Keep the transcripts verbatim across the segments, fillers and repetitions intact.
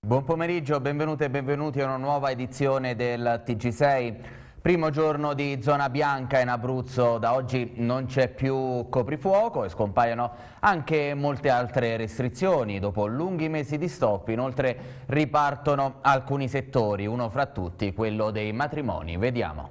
Buon pomeriggio, benvenute e benvenuti a una nuova edizione del T G sei. Primo giorno di zona bianca in Abruzzo, da oggi non c'è più coprifuoco e scompaiono anche molte altre restrizioni. Dopo lunghi mesi di stop, inoltre ripartono alcuni settori, uno fra tutti quello dei matrimoni. Vediamo.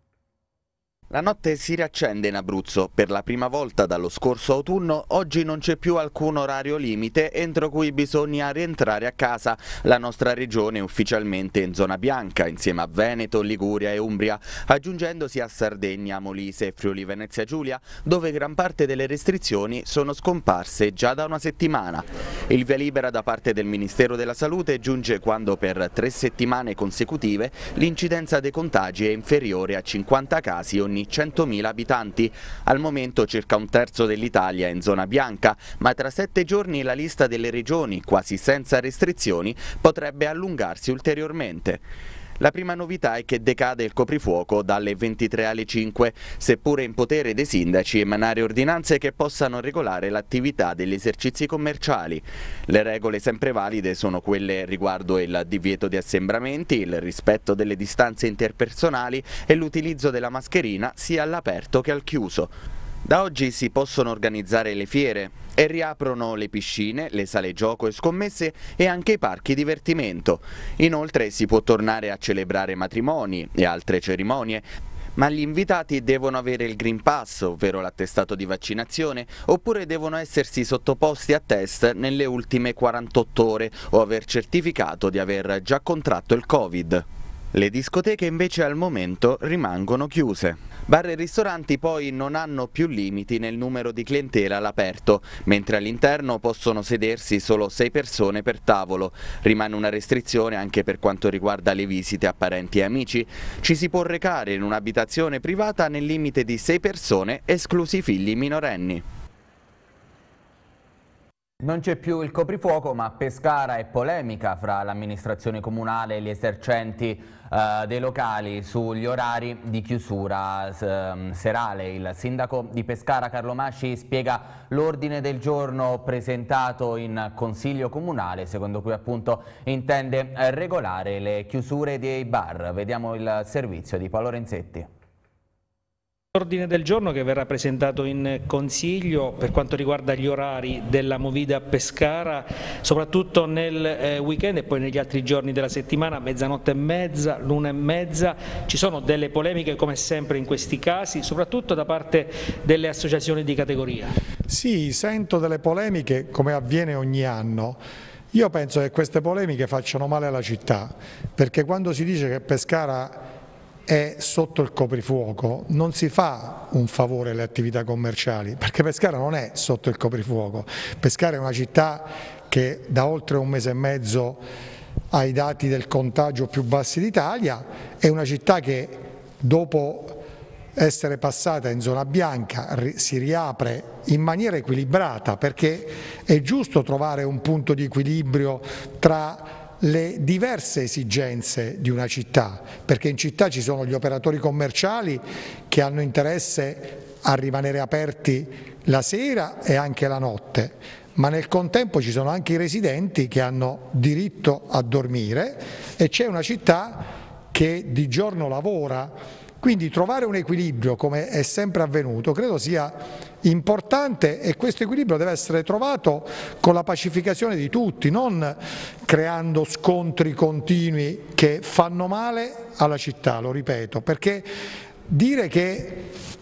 La notte si riaccende in Abruzzo. Per la prima volta dallo scorso autunno, oggi non c'è più alcun orario limite entro cui bisogna rientrare a casa. La nostra regione è ufficialmente in zona bianca, insieme a Veneto, Liguria e Umbria, aggiungendosi a Sardegna, Molise e Friuli Venezia Giulia, dove gran parte delle restrizioni sono scomparse già da una settimana. Il via libera da parte del Ministero della Salute giunge quando per tre settimane consecutive l'incidenza dei contagi è inferiore a cinquanta casi ogni centomila abitanti. Al momento circa un terzo dell'Italia è in zona bianca, ma tra sette giorni la lista delle regioni, quasi senza restrizioni, potrebbe allungarsi ulteriormente. La prima novità è che decade il coprifuoco dalle ventitré alle cinque, seppure in potere dei sindaci emanare ordinanze che possano regolare l'attività degli esercizi commerciali. Le regole sempre valide sono quelle riguardo il divieto di assembramenti, il rispetto delle distanze interpersonali e l'utilizzo della mascherina sia all'aperto che al chiuso. Da oggi si possono organizzare le fiere e riaprono le piscine, le sale gioco e scommesse e anche i parchi divertimento. Inoltre si può tornare a celebrare matrimoni e altre cerimonie, ma gli invitati devono avere il Green Pass, ovvero l'attestato di vaccinazione, oppure devono essersi sottoposti a test nelle ultime quarantotto ore o aver certificato di aver già contratto il Covid. Le discoteche invece al momento rimangono chiuse. Bar e ristoranti poi non hanno più limiti nel numero di clientela all'aperto, mentre all'interno possono sedersi solo sei persone per tavolo. Rimane una restrizione anche per quanto riguarda le visite a parenti e amici. Ci si può recare in un'abitazione privata nel limite di sei persone, esclusi i figli minorenni. Non c'è più il coprifuoco, ma a Pescara è polemica fra l'amministrazione comunale e gli esercenti eh, dei locali sugli orari di chiusura eh, serale. Il sindaco di Pescara, Carlo Masci, spiega l'ordine del giorno presentato in consiglio comunale, secondo cui appunto intende regolare le chiusure dei bar. Vediamo il servizio di Paolo Renzetti. L'ordine del giorno che verrà presentato in Consiglio per quanto riguarda gli orari della Movida a Pescara, soprattutto nel eh, weekend e poi negli altri giorni della settimana, mezzanotte e mezza, l'una e mezza. Ci sono delle polemiche come sempre in questi casi, soprattutto da parte delle associazioni di categoria. Sì, sento delle polemiche come avviene ogni anno. Io penso che queste polemiche facciano male alla città, perché quando si dice che Pescara è sotto il coprifuoco non si fa un favore alle attività commerciali, perché Pescara non è sotto il coprifuoco. Pescara è una città che da oltre un mese e mezzo ha i dati del contagio più bassi d'Italia, è una città che dopo essere passata in zona bianca si riapre in maniera equilibrata, perché è giusto trovare un punto di equilibrio tra le diverse esigenze di una città, perché in città ci sono gli operatori commerciali che hanno interesse a rimanere aperti la sera e anche la notte, ma nel contempo ci sono anche i residenti che hanno diritto a dormire e c'è una città che di giorno lavora. Quindi trovare un equilibrio, come è sempre avvenuto, credo sia importante, e questo equilibrio deve essere trovato con la pacificazione di tutti, non creando scontri continui che fanno male alla città, lo ripeto, perché dire che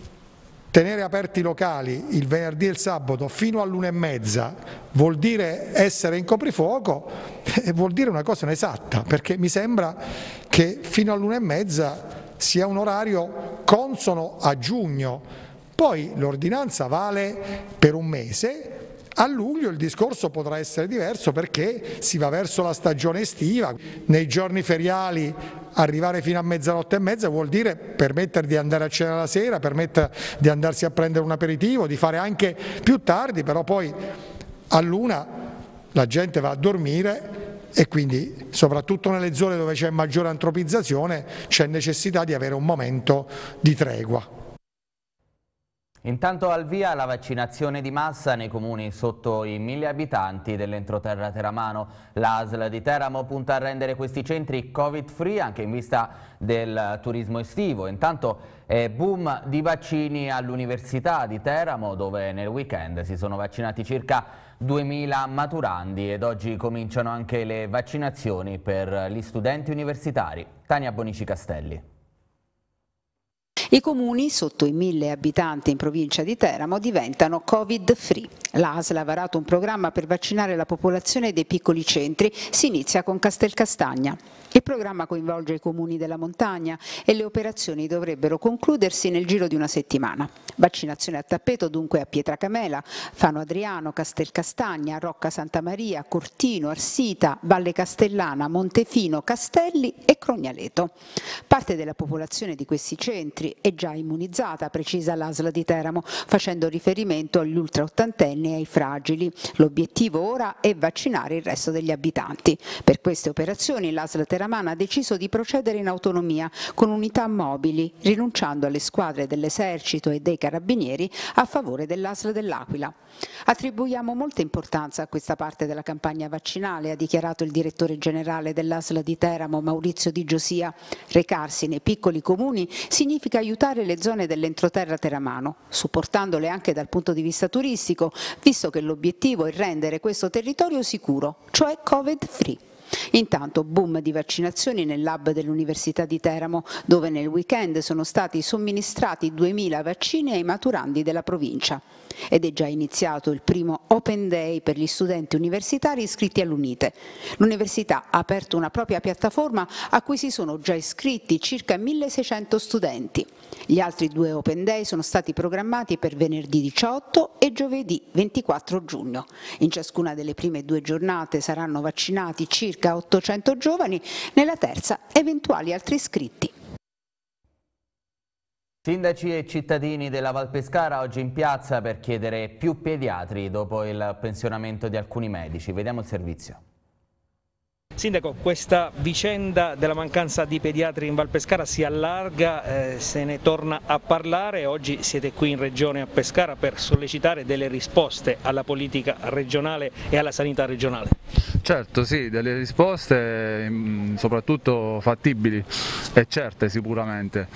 tenere aperti i locali il venerdì e il sabato fino all'una e mezza vuol dire essere in coprifuoco, vuol dire una cosa inesatta, perché mi sembra che fino all'una e mezza sia un orario consono a giugno, poi l'ordinanza vale per un mese, a luglio il discorso potrà essere diverso perché si va verso la stagione estiva, nei giorni feriali arrivare fino a mezzanotte e mezza vuol dire permettere di andare a cena la sera, permettere di andarsi a prendere un aperitivo, di fare anche più tardi, però poi all'una la gente va a dormire e quindi soprattutto nelle zone dove c'è maggiore antropizzazione c'è necessità di avere un momento di tregua. Intanto al via la vaccinazione di massa nei comuni sotto i mille abitanti dell'entroterra teramano. L'A S L di Teramo punta a rendere questi centri Covid-free anche in vista del turismo estivo. Intanto è boom di vaccini all'Università di Teramo, dove nel weekend si sono vaccinati circa duemila maturandi ed oggi cominciano anche le vaccinazioni per gli studenti universitari. Tania Bonici Castelli. I comuni sotto i mille abitanti in provincia di Teramo diventano Covid-free. L'A S L ha varato un programma per vaccinare la popolazione dei piccoli centri. Si inizia con Castelcastagna. Il programma coinvolge i comuni della montagna e le operazioni dovrebbero concludersi nel giro di una settimana. Vaccinazione a tappeto dunque a Pietracamela, Fano Adriano, Castelcastagna, Rocca Santa Maria, Cortino, Arsita, Valle Castellana, Montefino, Castelli e Crognaleto. Parte della popolazione di questi centri è già immunizzata, precisa l'A S L di Teramo, facendo riferimento agli ultraottantenni e ai fragili. L'obiettivo ora è vaccinare il resto degli abitanti. Per queste operazioni l'A S L teramana ha deciso di procedere in autonomia con unità mobili, rinunciando alle squadre dell'esercito e dei carabinieri a favore dell'A S L dell'Aquila. Attribuiamo molta importanza a questa parte della campagna vaccinale, ha dichiarato il direttore generale dell'A S L di Teramo, Maurizio Di Giosia. Recarsi nei piccoli comuni significa aiutare le zone dell'entroterra teramano, supportandole anche dal punto di vista turistico, visto che l'obiettivo è rendere questo territorio sicuro, cioè Covid-free. Intanto boom di vaccinazioni nell'hub dell'Università di Teramo, dove nel weekend sono stati somministrati duemila vaccini ai maturandi della provincia. Ed è già iniziato il primo Open Day per gli studenti universitari iscritti all'Unite. L'Università ha aperto una propria piattaforma a cui si sono già iscritti circa milleseicento studenti. Gli altri due Open Day sono stati programmati per venerdì diciotto e giovedì ventiquattro giugno. In ciascuna delle prime due giornate saranno vaccinati circa ottocento giovani, nella terza eventuali altri iscritti. Sindaci e cittadini della Val Pescara oggi in piazza per chiedere più pediatri dopo il pensionamento di alcuni medici. Vediamo il servizio. Sindaco, questa vicenda della mancanza di pediatri in Val Pescara si allarga, eh, se ne torna a parlare. Oggi siete qui in Regione a Pescara per sollecitare delle risposte alla politica regionale e alla sanità regionale. Certo, sì, delle risposte soprattutto fattibili e certe sicuramente,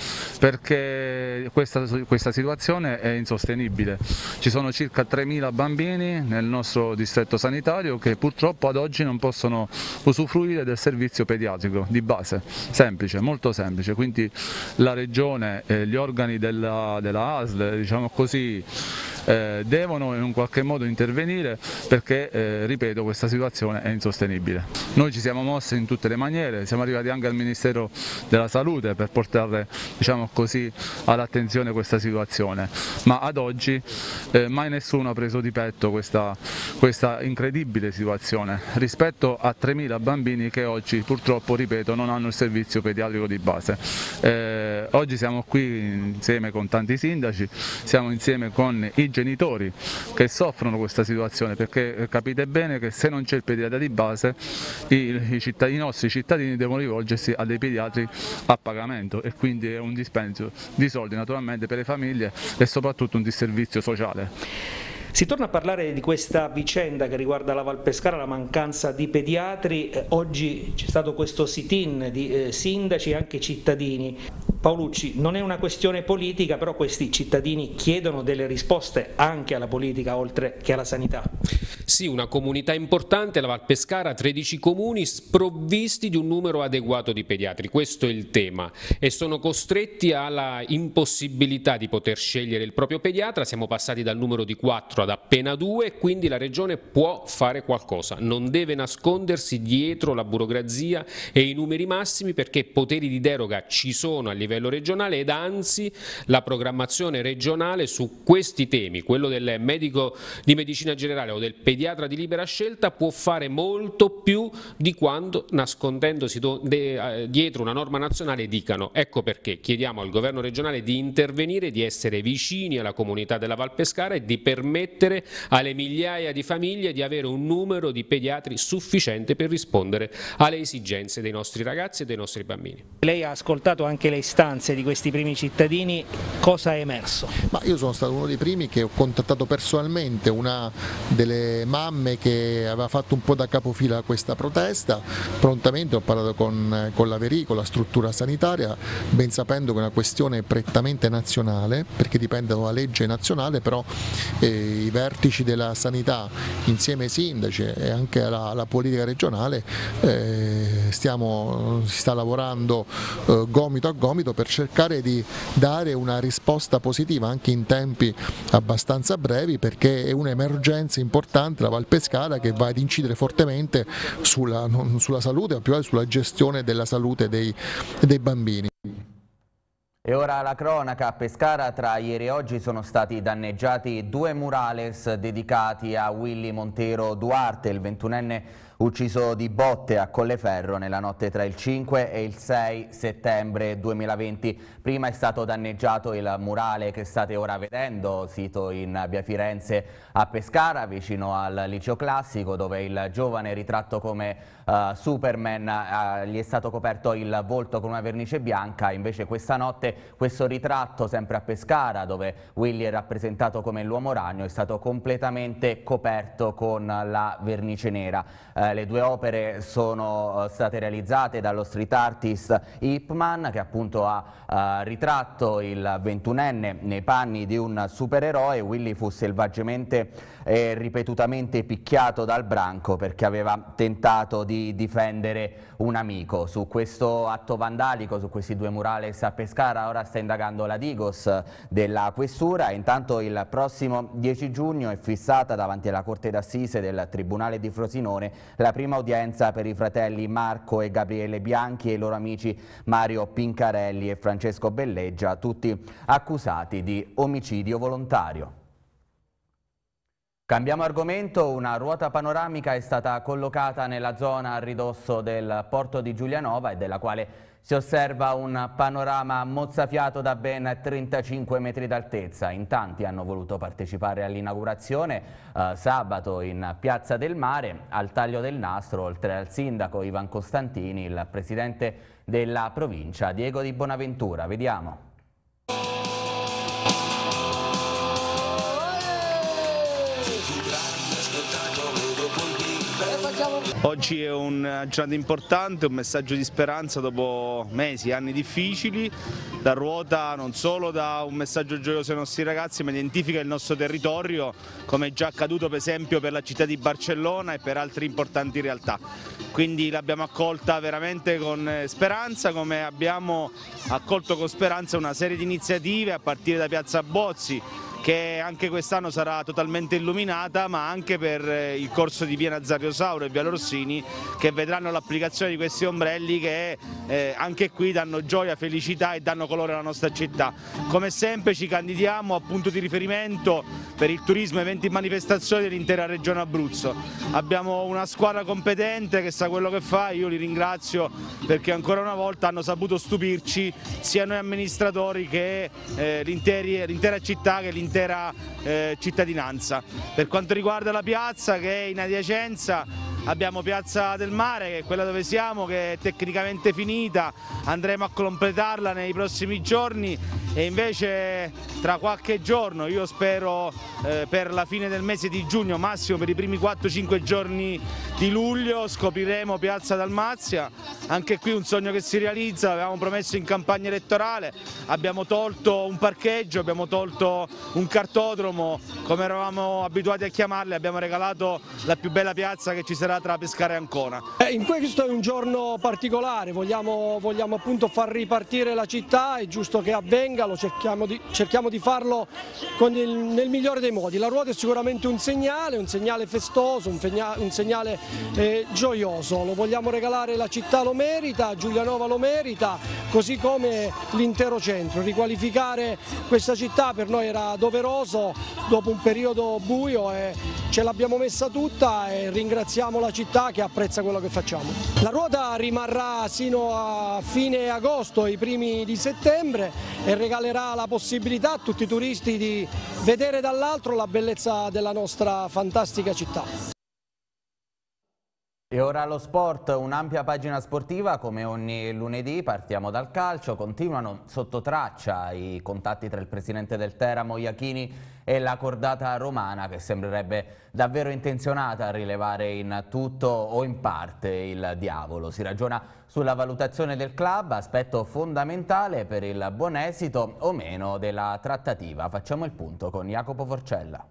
perché questa, questa situazione è insostenibile. Ci sono circa tremila bambini nel nostro distretto sanitario che purtroppo ad oggi non possono usufruire del servizio pediatrico di base, semplice, molto semplice, quindi la Regione e gli organi della, della A S L, diciamo così, Eh, devono in un qualche modo intervenire perché, eh, ripeto, questa situazione è insostenibile. Noi ci siamo mossi in tutte le maniere, siamo arrivati anche al Ministero della Salute per portare, diciamo così, all'attenzione questa situazione, ma ad oggi eh, mai nessuno ha preso di petto questa, questa incredibile situazione rispetto a tremila bambini che oggi purtroppo, ripeto, non hanno il servizio pediatrico di base. Eh, oggi siamo qui insieme con tanti sindaci, siamo insieme con i genitori che soffrono questa situazione, perché capite bene che se non c'è il pediatra di base i, i, cittadini, i nostri cittadini devono rivolgersi a dei pediatri a pagamento e quindi è un dispendio di soldi naturalmente per le famiglie e soprattutto un disservizio sociale. Si torna a parlare di questa vicenda che riguarda la Val Pescara, la mancanza di pediatri. Eh, oggi c'è stato questo sit-in di eh, sindaci e anche cittadini. Paolucci, non è una questione politica, però questi cittadini chiedono delle risposte anche alla politica oltre che alla sanità. Sì, una comunità importante, la Val Pescara, tredici comuni sprovvisti di un numero adeguato di pediatri, questo è il tema, e sono costretti alla impossibilità di poter scegliere il proprio pediatra. Siamo passati dal numero di quattro ad appena due, quindi la Regione può fare qualcosa, non deve nascondersi dietro la burocrazia e i numeri massimi, perché poteri di deroga ci sono a livello regionale ed anzi la programmazione regionale su questi temi, quello del medico di medicina generale o del pediatra pediatra di libera scelta può fare molto più di quanto, nascondendosi dietro una norma nazionale, dicano. Ecco perché chiediamo al governo regionale di intervenire, di essere vicini alla comunità della Val Pescara e di permettere alle migliaia di famiglie di avere un numero di pediatri sufficiente per rispondere alle esigenze dei nostri ragazzi e dei nostri bambini. Lei ha ascoltato anche le istanze di questi primi cittadini, cosa è emerso? Ma io sono stato uno dei primi che ho contattato personalmente una delle mamme che aveva fatto un po' da capofila a questa protesta, prontamente ho parlato con, con la Verì, con la struttura sanitaria, ben sapendo che è una questione prettamente nazionale, perché dipende dalla legge nazionale, però eh, i vertici della sanità insieme ai sindaci e anche alla, alla politica regionale eh, stiamo, si sta lavorando eh, gomito a gomito per cercare di dare una risposta positiva anche in tempi abbastanza brevi, perché è un'emergenza importante la Val Pescara che va ad incidere fortemente sulla, non sulla salute ma più che sulla gestione della salute dei, dei bambini. E ora la cronaca. A Pescara tra ieri e oggi sono stati danneggiati due murales dedicati a Willy Montero Duarte, il ventunenne ucciso di botte a Colleferro nella notte tra il cinque e il sei settembre duemilaventi. Prima è stato danneggiato il murale che state ora vedendo, sito in via Firenze a Pescara, vicino al liceo classico, dove il giovane ritratto come uh, Superman uh, gli è stato coperto il volto con una vernice bianca. Invece questa notte questo ritratto, sempre a Pescara, dove Willy è rappresentato come l'uomo ragno, è stato completamente coperto con la vernice nera. Uh, le due opere sono uh, state realizzate dallo street artist Ipman, che appunto ha uh, ritratto il ventunenne nei panni di un supereroe. Willy fu selvaggiamente e ripetutamente picchiato dal branco perché aveva tentato di difendere un amico. Su questo atto vandalico, su questi due murales a Pescara, ora sta indagando la Digos della Questura. Intanto il prossimo dieci giugno è fissata davanti alla Corte d'Assise del Tribunale di Frosinone la prima udienza per i fratelli Marco e Gabriele Bianchi e i loro amici Mario Pincarelli e Francesco Belleggia, tutti accusati di omicidio volontario. Cambiamo argomento. Una ruota panoramica è stata collocata nella zona a ridosso del porto di Giulianova e della quale si osserva un panorama mozzafiato da ben trentacinque metri d'altezza. In tanti hanno voluto partecipare all'inaugurazione eh, sabato in Piazza del Mare. Al taglio del nastro, oltre al sindaco Ivan Costantini, il presidente della provincia Diego Di Bonaventura. Vediamo. Oggi è una giornata importante, un messaggio di speranza dopo mesi, anni difficili. La ruota non solo dà un messaggio gioioso ai nostri ragazzi, ma identifica il nostro territorio, come è già accaduto per esempio per la città di Barcellona e per altre importanti realtà. Quindi l'abbiamo accolta veramente con speranza, come abbiamo accolto con speranza una serie di iniziative a partire da Piazza Bozzi, che anche quest'anno sarà totalmente illuminata, ma anche per il corso di via Nazario Sauro e via Lorsini, che vedranno l'applicazione di questi ombrelli che eh, anche qui danno gioia, felicità e danno colore alla nostra città. Come sempre ci candidiamo a punto di riferimento per il turismo, eventi e manifestazioni dell'intera regione Abruzzo. Abbiamo una squadra competente che sa quello che fa, io li ringrazio perché ancora una volta hanno saputo stupirci, sia noi amministratori che eh, l'intera città, che l'intera intera eh, cittadinanza. Per quanto riguarda la piazza, che è in adiacenza, abbiamo Piazza del Mare, che è quella dove siamo, che è tecnicamente finita, andremo a completarla nei prossimi giorni e invece tra qualche giorno, io spero eh, per la fine del mese di giugno, massimo per i primi quattro cinque giorni di luglio, scopriremo Piazza Dalmazia. Anche qui un sogno che si realizza, l'avevamo promesso in campagna elettorale, abbiamo tolto un parcheggio, abbiamo tolto un cartodromo, come eravamo abituati a chiamarle, abbiamo regalato la più bella piazza che ci sarà passerà tra Pescara e Ancona. Eh, in questo è un giorno particolare, vogliamo, vogliamo appunto far ripartire la città, è giusto che avvenga, lo cerchiamo di, cerchiamo di farlo con il, nel migliore dei modi. La ruota è sicuramente un segnale, un segnale festoso, un, fegna, un segnale eh, gioioso, lo vogliamo regalare, la città lo merita, Giulianova lo merita, così come l'intero centro. Riqualificare questa città per noi era doveroso dopo un periodo buio e ce l'abbiamo messa tutta e ringraziamo la città che apprezza quello che facciamo. La ruota rimarrà sino a fine agosto, i primi di settembre, e regalerà la possibilità a tutti i turisti di vedere dall'altro la bellezza della nostra fantastica città. E ora lo sport, un'ampia pagina sportiva come ogni lunedì. Partiamo dal calcio, continuano sotto traccia i contatti tra il presidente del Teramo Iachini e la cordata romana, che sembrerebbe davvero intenzionata a rilevare in tutto o in parte il diavolo. Si ragiona sulla valutazione del club, aspetto fondamentale per il buon esito o meno della trattativa. Facciamo il punto con Jacopo Forcella.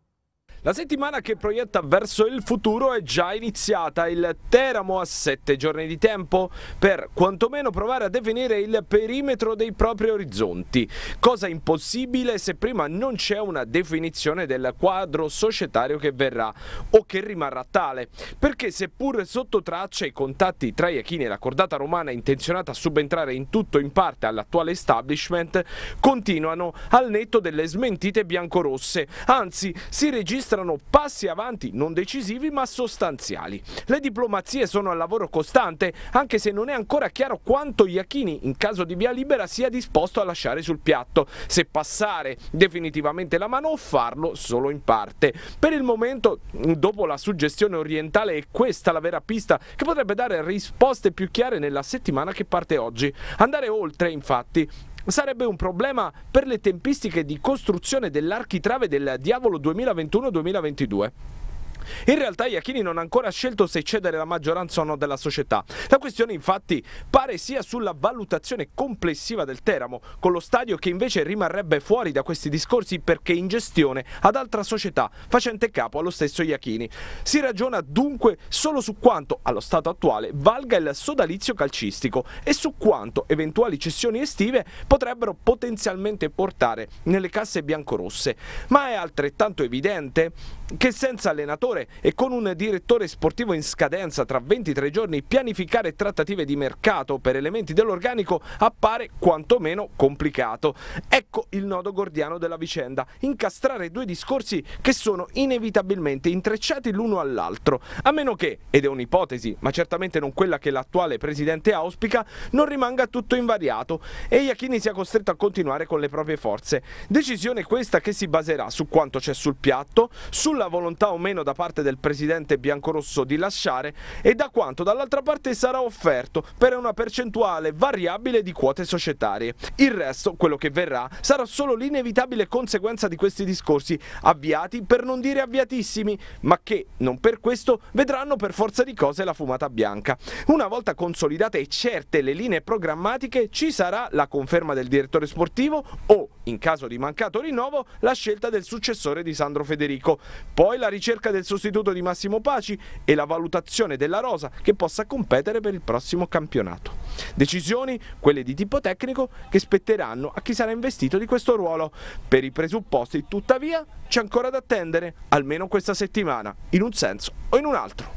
La settimana che proietta verso il futuro è già iniziata. Il Teramo ha sette giorni di tempo per quantomeno provare a definire il perimetro dei propri orizzonti, cosa impossibile se prima non c'è una definizione del quadro societario che verrà o che rimarrà tale, perché seppur sotto traccia i contatti tra Iachini e la cordata romana intenzionata a subentrare in tutto o in parte all'attuale establishment continuano al netto delle smentite biancorosse, anzi si registra passi avanti non decisivi ma sostanziali. Le diplomazie sono al lavoro costante, anche se non è ancora chiaro quanto Iachini, in caso di via libera, sia disposto a lasciare sul piatto, se passare definitivamente la mano o farlo solo in parte. Per il momento, dopo la suggestione orientale, è questa la vera pista che potrebbe dare risposte più chiare nella settimana che parte oggi. Andare oltre, infatti, sarebbe un problema per le tempistiche di costruzione dell'architrave del Diavolo duemilaventuno duemilaventidue. In realtà Iachini non ha ancora scelto se cedere la maggioranza o no della società. La questione infatti pare sia sulla valutazione complessiva del Teramo, con lo stadio che invece rimarrebbe fuori da questi discorsi perché in gestione ad altra società facente capo allo stesso Iachini. Si ragiona dunque solo su quanto allo stato attuale valga il sodalizio calcistico e su quanto eventuali cessioni estive potrebbero potenzialmente portare nelle casse biancorosse, ma è altrettanto evidente che senza allenatore e con un direttore sportivo in scadenza tra ventitré giorni pianificare trattative di mercato per elementi dell'organico appare quantomeno complicato. Ecco il nodo gordiano della vicenda: incastrare due discorsi che sono inevitabilmente intrecciati l'uno all'altro, a meno che, ed è un'ipotesi ma certamente non quella che l'attuale presidente auspica, non rimanga tutto invariato e Iachini sia costretto a continuare con le proprie forze. Decisione questa che si baserà su quanto c'è sul piatto, sulla volontà o meno da parte del presidente biancorosso di lasciare e da quanto dall'altra parte sarà offerto per una percentuale variabile di quote societarie. Il resto, quello che verrà, sarà solo l'inevitabile conseguenza di questi discorsi, avviati per non dire avviatissimi, ma che non per questo vedranno per forza di cose la fumata bianca. Una volta consolidate e certe le linee programmatiche, ci sarà la conferma del direttore sportivo o, in caso di mancato rinnovo, la scelta del successore di Sandro Federico. Poi la ricerca del sostituto di Massimo Paci e la valutazione della rosa che possa competere per il prossimo campionato. Decisioni, quelle di tipo tecnico, che spetteranno a chi sarà investito di questo ruolo. Per i presupposti, tuttavia, c'è ancora da attendere, almeno questa settimana, in un senso o in un altro.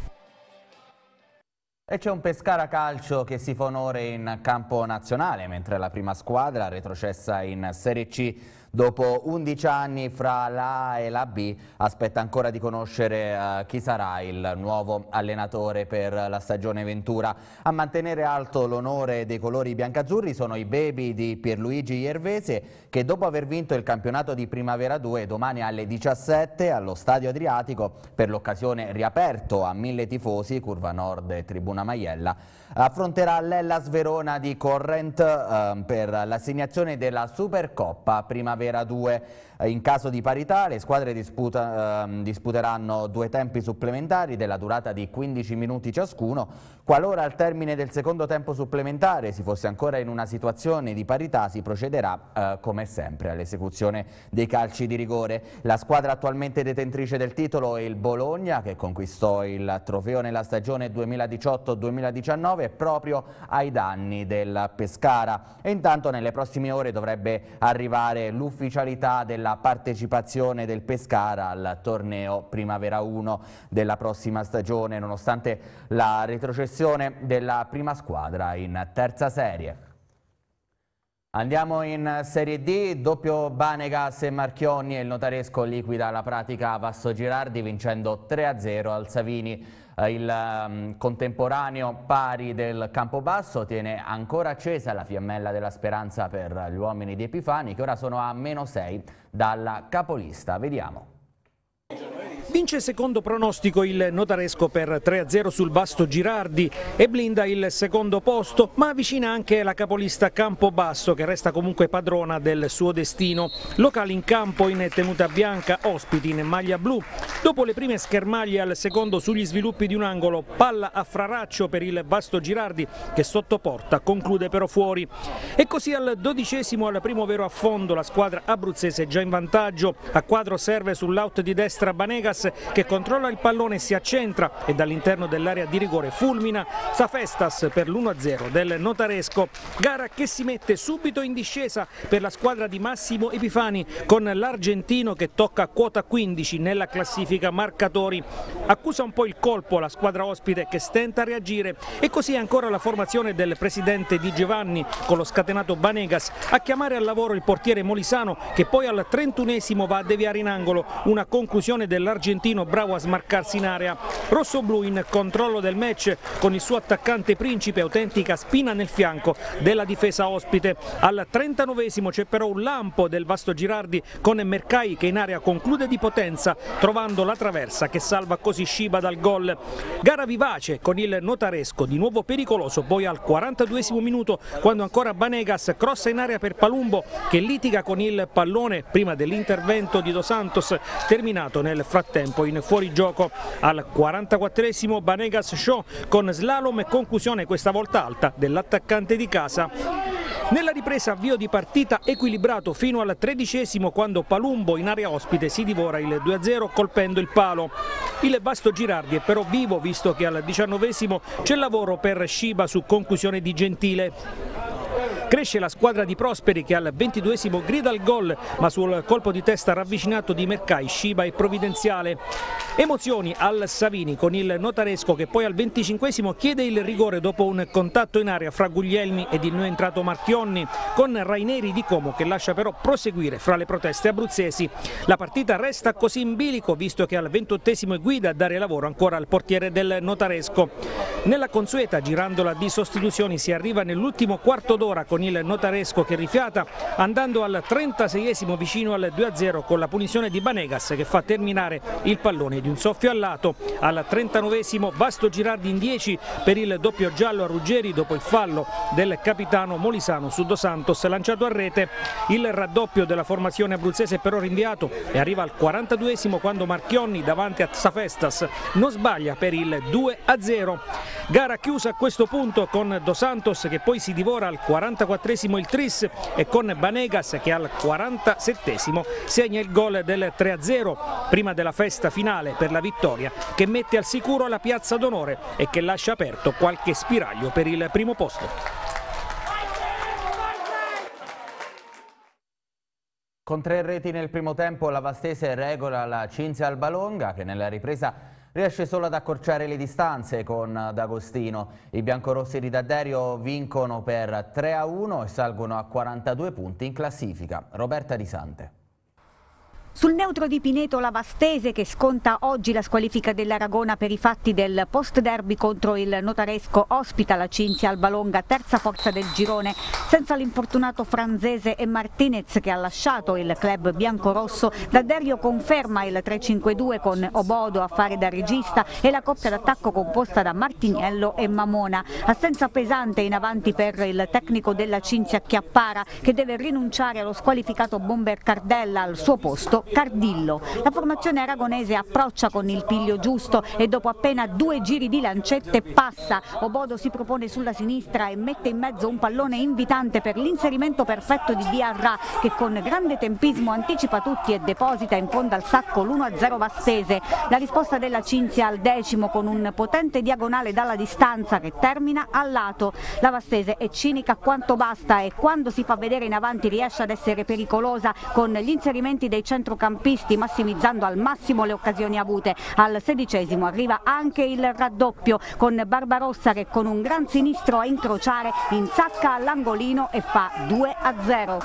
E c'è un Pescara Calcio che si fa onore in campo nazionale, mentre la prima squadra, retrocessa in Serie C dopo undici anni fra la A e la B, aspetta ancora di conoscere uh, chi sarà il nuovo allenatore per la stagione ventura. A mantenere alto l'onore dei colori biancazzurri sono i baby di Pierluigi Iervese, che dopo aver vinto il campionato di Primavera due, domani alle diciassette allo Stadio Adriatico, per l'occasione riaperto a mille tifosi, Curva Nord e Tribuna Maiella, affronterà l'Hellas Verona di Corrent eh, per l'assegnazione della Supercoppa Primavera Primavera due. In caso di parità le squadre disputa, eh, disputeranno due tempi supplementari della durata di quindici minuti ciascuno. Qualora al termine del secondo tempo supplementare si fosse ancora in una situazione di parità, si procederà eh, come sempre all'esecuzione dei calci di rigore. La squadra attualmente detentrice del titolo è il Bologna, che conquistò il trofeo nella stagione duemiladiciotto duemiladiciannove proprio ai danni del Pescara. E intanto nelle prossime ore dovrebbe arrivare l'ufficialità della partecipazione del Pescara al torneo Primavera uno della prossima stagione, nonostante la retrocessione della prima squadra in terza serie. Andiamo in Serie D, doppio Banegas e Marchionni e il Notaresco liquida la pratica Vasto Girardi vincendo tre a zero al Savini. Il um, contemporaneo pari del Campobasso tiene ancora accesa la fiammella della speranza per gli uomini di Epifani, che ora sono a meno sei dalla capolista. Vediamo. Vince secondo pronostico il Notaresco per tre a zero sul Vasto Girardi e blinda il secondo posto, ma avvicina anche la capolista Campobasso, che resta comunque padrona del suo destino. Locali in campo in tenuta bianca, ospiti in maglia blu. Dopo le prime schermaglie al secondo sugli sviluppi di un angolo, palla a Fraraccio per il Vasto Girardi che sotto porta conclude però fuori. E così al dodicesimo, al primo vero affondo, la squadra abruzzese già in vantaggio. A quadro serve sull'out di destra Banegas, che controlla il pallone e si accentra e dall'interno dell'area di rigore fulmina Safestas per l'uno a zero del Notaresco. Gara che si mette subito in discesa per la squadra di Massimo Epifani, con l'argentino che tocca quota quindici nella classifica marcatori. Accusa un po' il colpo la squadra ospite, che stenta a reagire, e così ancora la formazione del presidente Di Giovanni con lo scatenato Banegas a chiamare al lavoro il portiere Molisano, che poi al trentunesimo va a deviare in angolo, una conclusione dell'argentino bravo a smarcarsi in area. Rosso-blu in controllo del match con il suo attaccante Principe, autentica spina nel fianco della difesa ospite. Al trentanovesimo c'è però un lampo del Vasto Girardi con Mercai che in area conclude di potenza trovando la traversa che salva così Sciba dal gol. Gara vivace con il Notaresco di nuovo pericoloso poi al quarantaduesimo minuto, quando ancora Banegas crossa in area per Palumbo, che litiga con il pallone prima dell'intervento di Dos Santos, terminato nel frattempo in fuorigioco. Al quarantaquattresimo Banegas show con slalom e conclusione questa volta alta dell'attaccante di casa. Nella ripresa avvio di partita equilibrato fino al tredicesimo, quando Palumbo in area ospite si divora il due a zero colpendo il palo. Il Vasto Girardi è però vivo, visto che al diciannovesimo c'è lavoro per Sciba su conclusione di Gentile. Cresce la squadra di Prosperi, che al ventiduesimo grida il gol, ma sul colpo di testa ravvicinato di Mercai, Sciba e Provvidenziale. Emozioni al Savini con il Notaresco, che poi al venticinquesimo chiede il rigore dopo un contatto in area fra Guglielmi ed il neoentrato Marchionni, con Raineri di Como che lascia però proseguire fra le proteste abruzzesi. La partita resta così in bilico, visto che al ventottesimo è guida a dare lavoro ancora al portiere del Notaresco. Nella consueta girandola di sostituzioni si arriva nell'ultimo quarto d'ora con il Notaresco che rifiata, andando al trentaseiesimo vicino al due a zero con la punizione di Banegas, che fa terminare il pallone di un soffio al lato. Al trentanovesimo Vasto Girardi in dieci per il doppio giallo a Ruggeri dopo il fallo del capitano Molisano su Dos Santos lanciato a rete. Il raddoppio della formazione abruzzese però rinviato e arriva al quarantaduesimo, quando Marchionni davanti a Safestas non sbaglia per il due a zero. Gara chiusa a questo punto con Dos Santos che poi si divora al quarantaquattresimo il tris e con Banegas che al quarantasettesimo segna il gol del tre a zero prima della festa finale per la vittoria, che mette al sicuro la piazza d'onore e che lascia aperto qualche spiraglio per il primo posto. Con tre reti nel primo tempo la Vastese regola la Cinzia Albalonga, che nella ripresa riesce solo ad accorciare le distanze con D'Agostino. I biancorossi di D'Adderio vincono per tre a uno e salgono a quarantadue punti in classifica. Roberta Di Sante. Sul neutro di Pineto la Vastese, che sconta oggi la squalifica dell'Aragona per i fatti del post derby contro il Notaresco, ospita la Cinzia Albalonga, terza forza del girone, senza l'infortunato Franzese e Martinez che ha lasciato il club biancorosso. D'Adderio conferma il tre cinque due con Obodo a fare da regista e la coppia d'attacco composta da Martiniello e Mamona. Assenza pesante in avanti per il tecnico della Cinzia Chiappara, che deve rinunciare allo squalificato bomber Cardella, al suo posto Cardillo. La formazione aragonese approccia con il piglio giusto e dopo appena due giri di lancette passa. Obodo si propone sulla sinistra e mette in mezzo un pallone invitante per l'inserimento perfetto di Diarra, che con grande tempismo anticipa tutti e deposita in fondo al sacco l'uno a zero Vastese. La risposta della Cinzia al decimo con un potente diagonale dalla distanza che termina al lato. La Vastese è cinica quanto basta e quando si fa vedere in avanti riesce ad essere pericolosa con gli inserimenti dei centrocampisti, massimizzando al massimo le occasioni avute. Al sedicesimo arriva anche il raddoppio con Barbarossa che con un gran sinistro a incrociare insacca all'angolino e fa due a zero.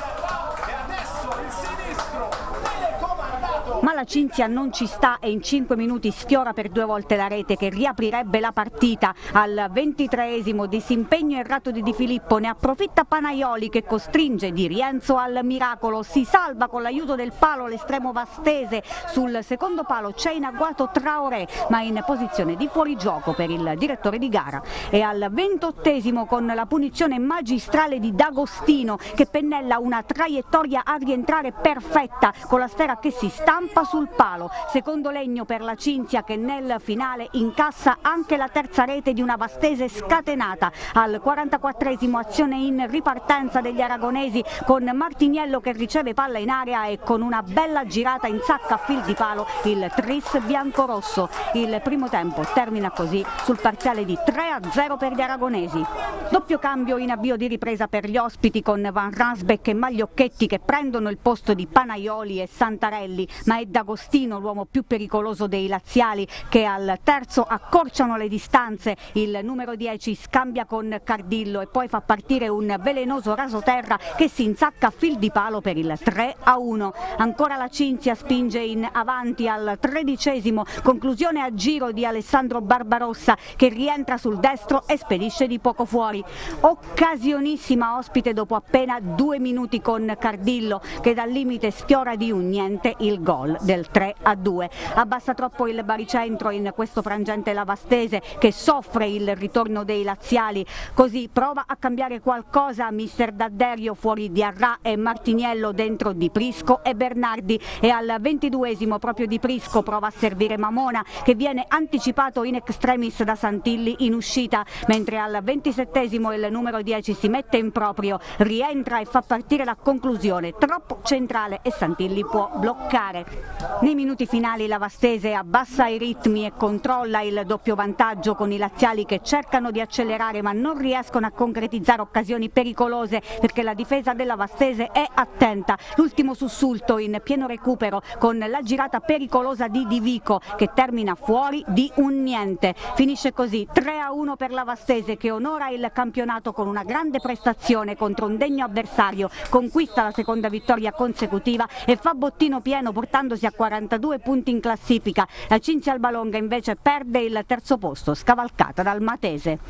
Ma la Cinzia non ci sta e in cinque minuti sfiora per due volte la rete che riaprirebbe la partita. Al ventitreesimo disimpegno errato di Di Filippo, ne approfitta Panaioli che costringe Di Rienzo al miracolo, si salva con l'aiuto del palo l'estremo Vastese. Sul secondo palo c'è in agguato Traoré ma in posizione di fuorigioco per il direttore di gara. E al ventottesimo con la punizione magistrale di D'Agostino che pennella una traiettoria a rientrare perfetta con la sfera che si stampa sul palo. Secondo legno per la Cinzia che nel finale incassa anche la terza rete di una Vastese scatenata. Al quarantaquattresimo azione in ripartenza degli aragonesi con Martiniello che riceve palla in area e con una bella girata insacca a fil di palo il tris biancorosso. Il primo tempo termina così sul parziale di tre a zero per gli aragonesi. Doppio cambio in avvio di ripresa per gli ospiti con Van Ransbeck e Magliocchetti che prendono il posto di Panaioli e Santarelli, ma è D'Agostino l'uomo più pericoloso dei laziali che al terzo accorciano le distanze. Il numero dieci scambia con Cardillo e poi fa partire un velenoso rasoterra che si insacca a fil di palo per il tre a uno. Ancora la Cinzia spinge in avanti al tredicesimo, conclusione a giro di Alessandro Barbarossa che rientra sul destro e spedisce di poco fuori. Occasionissima ospite dopo appena due minuti con Cardillo che dal limite sfiora di un niente il gol del tre a due. Abbassa troppo il baricentro in questo frangente la Vastese che soffre il ritorno dei laziali, così prova a cambiare qualcosa mister D'Adderio fuori di Arrà e Martiniello dentro Di Prisco e Bernardi e al ventiduesimo proprio Di Prisco prova a servire Mamona che viene anticipato in extremis da Santilli in uscita, mentre al ventisettesimo il numero dieci si mette in proprio, rientra e fa partire la conclusione, troppo centrale e Santilli può bloccare. Nei minuti finali la Vastese abbassa i ritmi e controlla il doppio vantaggio con i laziali che cercano di accelerare ma non riescono a concretizzare occasioni pericolose perché la difesa della Vastese è attenta. L'ultimo sussulto in pieno recupero con la girata pericolosa di Di Vico che termina fuori di un niente. Finisce così tre a uno per la Vastese che onora il campionato con una grande prestazione contro un degno avversario, conquista la seconda vittoria consecutiva e fa bottino pieno portandosi a quarantadue punti in classifica. La Cinzia Albalonga invece perde il terzo posto, scavalcata dal Matese.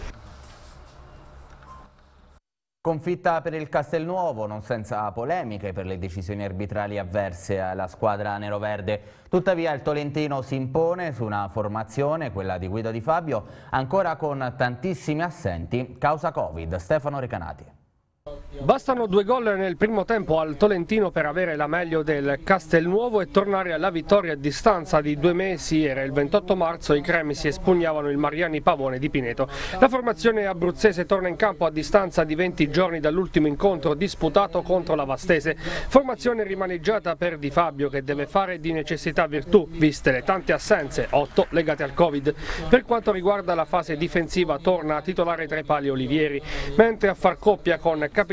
Sconfitta per il Castelnuovo, non senza polemiche per le decisioni arbitrali avverse alla squadra neroverde. Tuttavia il Tolentino si impone su una formazione, quella di Guido Di Fabio, ancora con tantissimi assenti causa Covid. Stefano Recanati. Bastano due gol nel primo tempo al Tolentino per avere la meglio del Castelnuovo e tornare alla vittoria a distanza di due mesi. Era il ventotto marzo, i cremi si espugnavano il Mariani Pavone di Pineto. La formazione abruzzese torna in campo a distanza di venti giorni dall'ultimo incontro disputato contro la Vastese. Formazione rimaneggiata per Di Fabio che deve fare di necessità virtù, viste le tante assenze, otto legate al Covid. Per quanto riguarda la fase difensiva torna a titolare tra i pali Olivieri, mentre a far coppia con capitano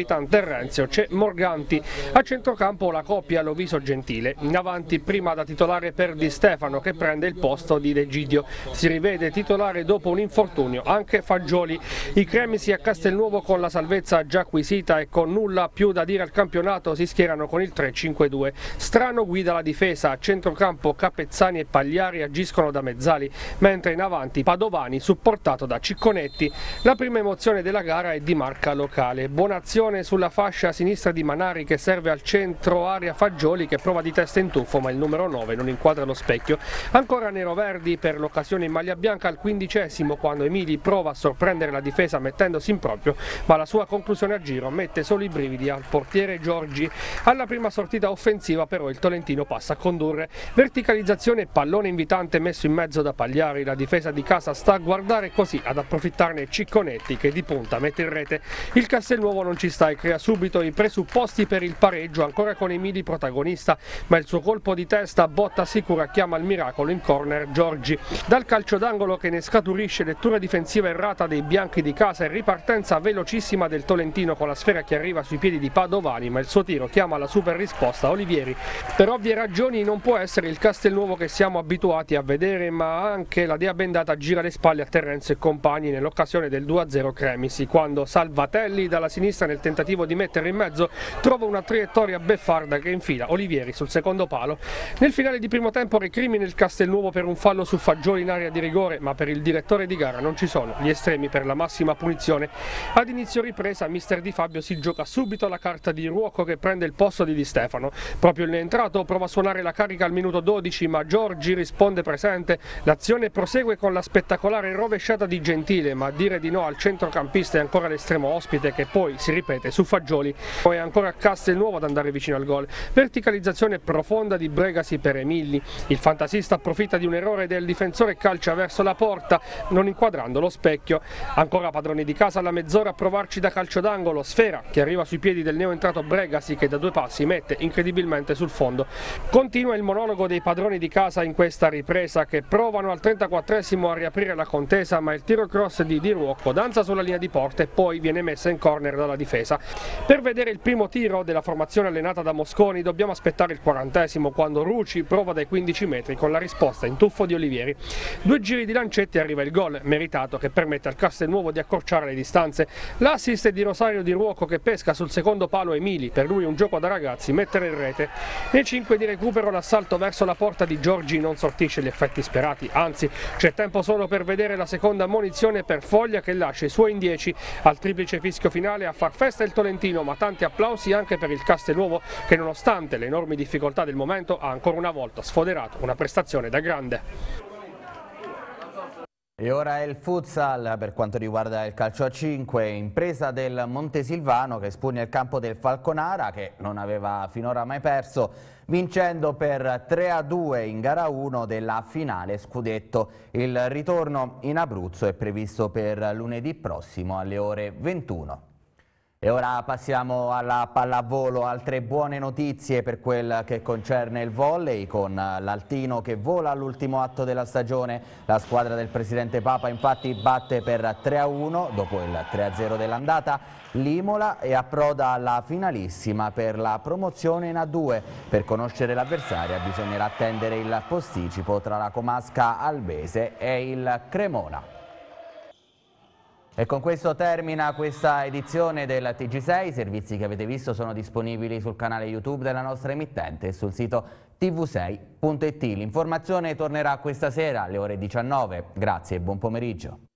Capitan Terrenzio, c'è Morganti. A centrocampo la coppia Loviso-Gentile. In avanti prima da titolare per Di Stefano che prende il posto di De Gidio. Si rivede titolare dopo un infortunio anche Fagioli. I cremisi a Castelnuovo con la salvezza già acquisita e con nulla più da dire al campionato si schierano con il tre cinque due. Strano guida la difesa, a centrocampo Capezzani e Pagliari agiscono da mezzali, mentre in avanti Padovani supportato da Cicconetti. La prima emozione della gara è di marca locale. Buona azione sulla fascia sinistra di Manari che serve al centro area Fagioli che prova di testa in tuffo ma il numero nove non inquadra lo specchio. Ancora neroverdi per l'occasione in maglia bianca al quindicesimo quando Emili prova a sorprendere la difesa mettendosi in proprio, ma la sua conclusione a giro mette solo i brividi al portiere Giorgi. Alla prima sortita offensiva però il Tolentino passa a condurre. Verticalizzazione e pallone invitante messo in mezzo da Pagliari, la difesa di casa sta a guardare così ad approfittarne Cicconetti che di punta mette in rete. Il Castelnuovo non ci sta e crea subito i presupposti per il pareggio ancora con Emili protagonista, ma il suo colpo di testa botta sicura chiama il miracolo in corner Giorgi. Dal calcio d'angolo che ne scaturisce lettura difensiva errata dei bianchi di casa e ripartenza velocissima del Tolentino con la sfera che arriva sui piedi di Padovani, ma il suo tiro chiama la super risposta Olivieri. Per ovvie ragioni non può essere il Castelnuovo che siamo abituati a vedere, ma anche la Dea Bendata gira le spalle a Terrenzio e compagni nell'occasione del due a zero Cremisi, quando Salvatelli dalla sinistra nel tentativo di mettere in mezzo trova una traiettoria beffarda che infila Olivieri sul secondo palo. Nel finale di primo tempo recrimina il Castelnuovo per un fallo su Fagioli in area di rigore, ma per il direttore di gara non ci sono gli estremi per la massima punizione. Ad inizio ripresa mister Di Fabio si gioca subito la carta di Ruocco che prende il posto di Di Stefano. Proprio il entrato prova a suonare la carica al minuto dodici, ma Giorgi risponde presente. L'azione prosegue con la spettacolare rovesciata di Gentile, ma a dire di no al centrocampista è ancora l'estremo ospite che poi si ripete su Fagioli. Poi è ancora Castelnuovo ad andare vicino al gol. Verticalizzazione profonda di Bregasi per Emilli. Il fantasista approfitta di un errore del difensore e calcia verso la porta, non inquadrando lo specchio. Ancora padroni di casa alla mezz'ora a provarci da calcio d'angolo, sfera che arriva sui piedi del neoentrato Bregasi che da due passi mette incredibilmente sul fondo. Continua il monologo dei padroni di casa in questa ripresa che provano al trentaquattresimo a riaprire la contesa, ma il tiro cross di Di Ruocco danza sulla linea di porta e poi viene messa in corner dalla difesa. Per vedere il primo tiro della formazione allenata da Mosconi dobbiamo aspettare il quarantesimo quando Ruci prova dai quindici metri con la risposta in tuffo di Olivieri. Due giri di Lancetti e arriva il gol meritato che permette al Castelnuovo di accorciare le distanze. L'assist è di Rosario Di Ruocco che pesca sul secondo palo Emili, per lui un gioco da ragazzi, mettere in rete. Nei cinque di recupero l'assalto verso la porta di Giorgi non sortisce gli effetti sperati, anzi c'è tempo solo per vedere la seconda munizione per Foglia che lascia i suoi in dieci al triplice fischio finale a far festa il Tolentino, ma tanti applausi anche per il Castelnuovo che nonostante le enormi difficoltà del momento ha ancora una volta sfoderato una prestazione da grande. E ora è il futsal per quanto riguarda il calcio a cinque, impresa del Montesilvano che espugna il campo del Falconara che non aveva finora mai perso, vincendo per tre a due in gara uno della finale scudetto. Il ritorno in Abruzzo è previsto per lunedì prossimo alle ore ventuno. E ora passiamo alla pallavolo, altre buone notizie per quel che concerne il volley con l'Altino che vola all'ultimo atto della stagione. La squadra del presidente Papa infatti batte per tre a uno dopo il tre a zero dell'andata l'Imola e approda alla finalissima per la promozione in A due. Per conoscere l'avversaria bisognerà attendere il posticipo tra la Comasca Albese e il Cremona. E con questo termina questa edizione del T G sei. I servizi che avete visto sono disponibili sul canale YouTube della nostra emittente e sul sito T V sei punto it. L'informazione tornerà questa sera alle ore diciannove. Grazie e buon pomeriggio.